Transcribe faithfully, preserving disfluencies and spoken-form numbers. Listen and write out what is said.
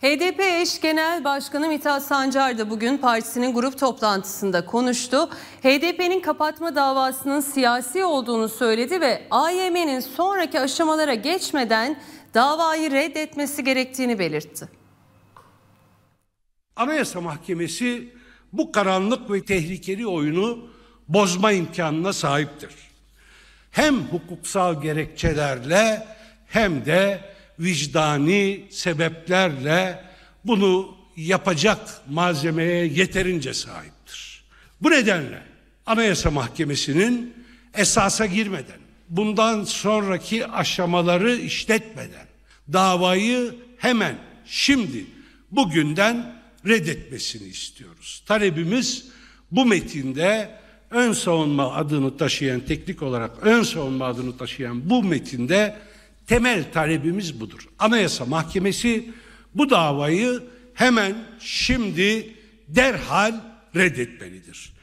H D P eş genel başkanı Mithat Sancar da bugün partisinin grup toplantısında konuştu. H D P'nin kapatma davasının siyasi olduğunu söyledi ve A Y M'nin sonraki aşamalara geçmeden davayı reddetmesi gerektiğini belirtti. Anayasa Mahkemesi bu karanlık ve tehlikeli oyunu bozma imkanına sahiptir. Hem hukuksal gerekçelerle hem de vicdani sebeplerle bunu yapacak malzemeye yeterince sahiptir. Bu nedenle Anayasa Mahkemesi'nin esasa girmeden, bundan sonraki aşamaları işletmeden davayı hemen şimdi bugünden reddetmesini istiyoruz. Talebimiz bu metinde ön savunma adını taşıyan, teknik olarak ön savunma adını taşıyan bu metinde temel talebimiz budur. Anayasa Mahkemesi bu davayı hemen şimdi derhal reddetmelidir.